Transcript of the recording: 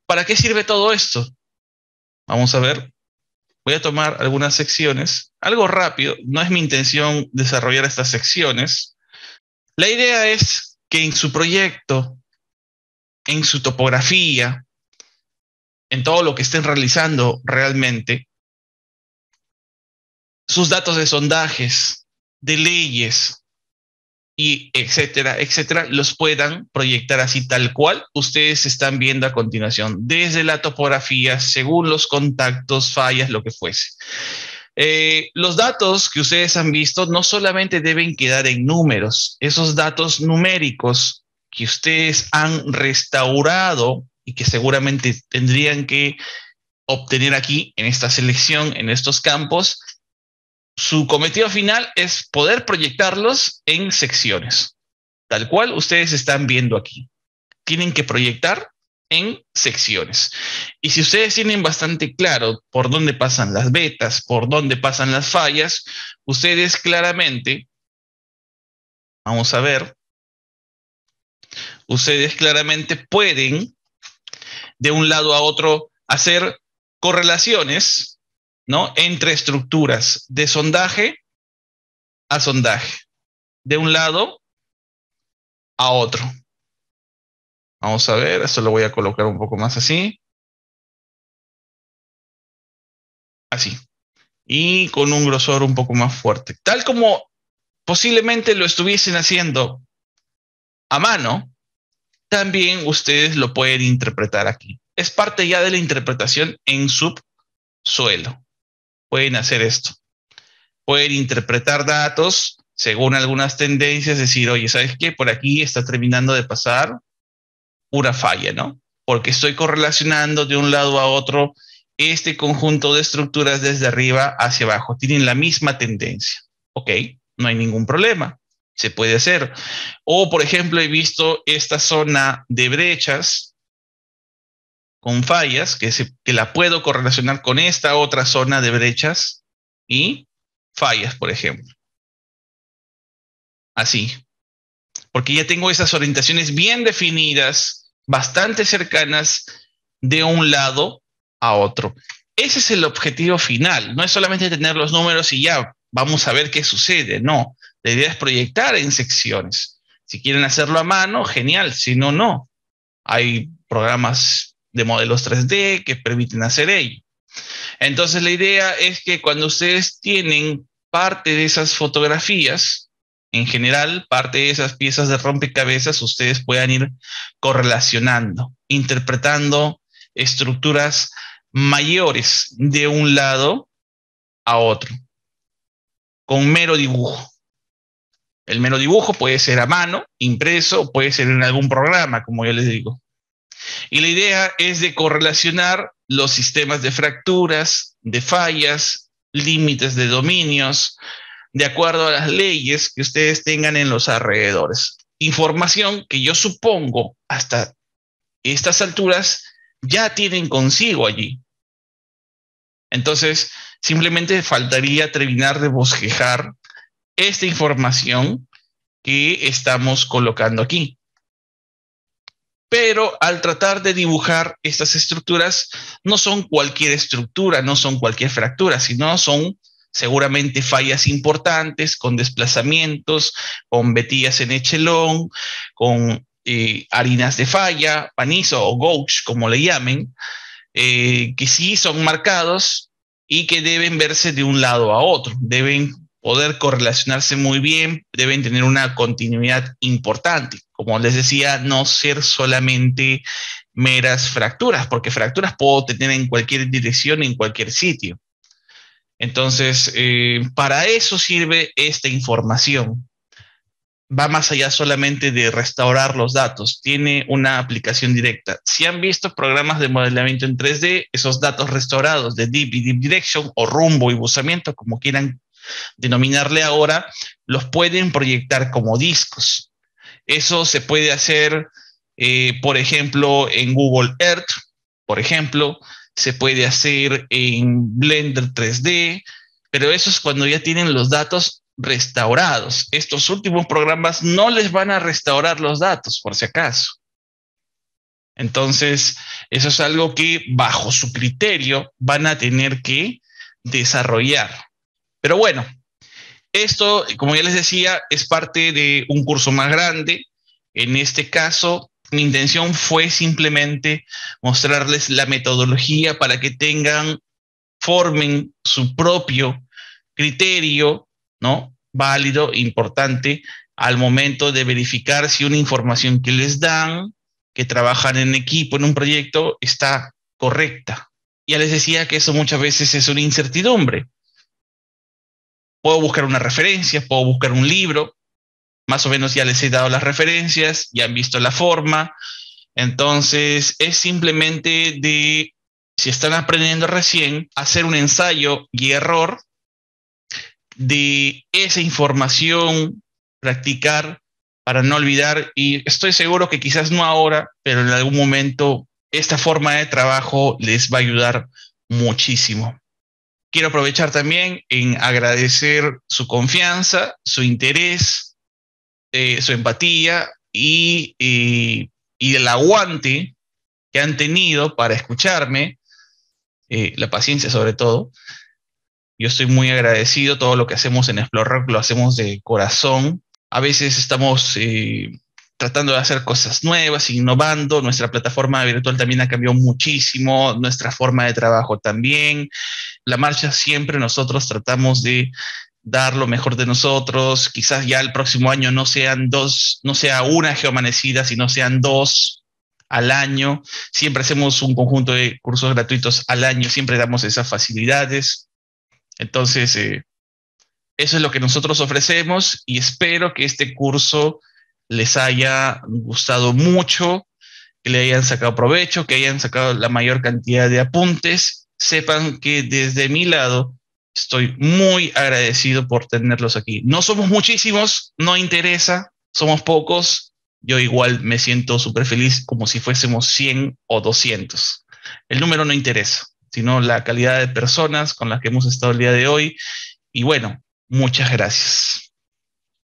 ¿Para qué sirve todo esto? Vamos a ver. Voy a tomar algunas secciones, algo rápido, no es mi intención desarrollar estas secciones. La idea es que en su proyecto, en su topografía, en todo lo que estén realizando realmente, sus datos de sondajes, de leyes, y etcétera, etcétera, los puedan proyectar así tal cual ustedes están viendo a continuación, desde la topografía, según los contactos, fallas, lo que fuese. Los datos que ustedes han visto no solamente deben quedar en números, esos datos numéricos que ustedes han restaurado y que seguramente tendrían que obtener aquí en esta selección, en estos campos, su cometido final es poder proyectarlos en secciones, tal cual ustedes están viendo aquí. Tienen que proyectar en secciones. Y si ustedes tienen bastante claro por dónde pasan las betas, por dónde pasan las fallas, ustedes claramente, vamos a ver, ustedes claramente pueden de un lado a otro hacer correlaciones, ¿no? Entre estructuras de sondaje a sondaje, de un lado a otro. Vamos a ver, esto lo voy a colocar un poco más así. Así. Y con un grosor un poco más fuerte. Tal como posiblemente lo estuviesen haciendo a mano, también ustedes lo pueden interpretar aquí. Es parte ya de la interpretación en subsuelo. Pueden hacer esto. Pueden interpretar datos según algunas tendencias, decir, oye, ¿sabes qué? Por aquí está terminando de pasar una falla, ¿no? Porque estoy correlacionando de un lado a otro este conjunto de estructuras desde arriba hacia abajo. Tienen la misma tendencia. Ok, no hay ningún problema. Se puede hacer. O, por ejemplo, he visto esta zona de brechas con fallas que la puedo correlacionar con esta otra zona de brechas y fallas, por ejemplo. Así. Porque ya tengo esas orientaciones bien definidas, bastante cercanas de un lado a otro. Ese es el objetivo final. No es solamente tener los números y ya, vamos a ver qué sucede. No, la idea es proyectar en secciones. Si quieren hacerlo a mano, genial. Si no, no. Hay programas de modelos 3D que permiten hacer ello. Entonces la idea es que cuando ustedes tienen parte de esas fotografías, en general, parte de esas piezas de rompecabezas, ustedes puedan ir correlacionando, interpretando estructuras mayores de un lado a otro, con mero dibujo. El mero dibujo puede ser a mano, impreso, puede ser en algún programa, como yo les digo. Y la idea es de correlacionar los sistemas de fracturas, de fallas, límites de dominios, de acuerdo a las leyes que ustedes tengan en los alrededores. Información que yo supongo hasta estas alturas ya tienen consigo allí. Entonces, simplemente faltaría terminar de bosquejar esta información que estamos colocando aquí. Pero al tratar de dibujar estas estructuras, no son cualquier estructura, no son cualquier fractura, sino son seguramente fallas importantes, con desplazamientos, con vetillas en echelón, con harinas de falla, panizo o gouge, como le llamen, que sí son marcados y que deben verse de un lado a otro, deben poder correlacionarse muy bien, deben tener una continuidad importante. Como les decía, no ser solamente meras fracturas, porque fracturas puedo tener en cualquier dirección, en cualquier sitio. Entonces, para eso sirve esta información. Va más allá solamente de restaurar los datos, tiene una aplicación directa. Si han visto programas de modelamiento en 3D, esos datos restaurados de Deep y Deep Direction o rumbo y buzamiento, como quieran denominarle ahora, los pueden proyectar como discos. Eso se puede hacer, por ejemplo, en Google Earth, por ejemplo, se puede hacer en Blender 3D, pero eso es cuando ya tienen los datos restaurados. Estos últimos programas no les van a restaurar los datos, por si acaso. Entonces, eso es algo que bajo su criterio van a tener que desarrollar. Pero bueno, esto, como ya les decía, es parte de un curso más grande. En este caso, mi intención fue simplemente mostrarles la metodología para que formen su propio criterio, ¿no? Válido, importante, al momento de verificar si una información que les dan, que trabajan en equipo, en un proyecto, está correcta. Ya les decía que eso muchas veces es una incertidumbre. Puedo buscar una referencia, puedo buscar un libro, más o menos ya les he dado las referencias, ya han visto la forma, entonces es simplemente de, si están aprendiendo recién, hacer un ensayo y error de esa información, practicar para no olvidar, y estoy seguro que quizás no ahora, pero en algún momento esta forma de trabajo les va a ayudar muchísimo. Quiero aprovechar también en agradecer su confianza, su interés, su empatía y el aguante que han tenido para escucharme, la paciencia sobre todo. Yo estoy muy agradecido, todo lo que hacemos en Explore Rock lo hacemos de corazón. A veces estamos tratando de hacer cosas nuevas, innovando. Nuestra plataforma virtual también ha cambiado muchísimo, nuestra forma de trabajo también. La marcha siempre nosotros tratamos de dar lo mejor de nosotros. Quizás ya el próximo año no sean dos, no sea una geomanecida, sino sean dos al año. Siempre hacemos un conjunto de cursos gratuitos al año, siempre damos esas facilidades. Entonces, eso es lo que nosotros ofrecemos y espero que este curso les haya gustado mucho, que le hayan sacado provecho, que hayan sacado la mayor cantidad de apuntes. Sepan que desde mi lado estoy muy agradecido por tenerlos aquí. No somos muchísimos, no interesa, somos pocos. Yo igual me siento súper feliz como si fuésemos 100 o 200. El número no interesa, sino la calidad de personas con las que hemos estado el día de hoy. Y bueno, muchas gracias.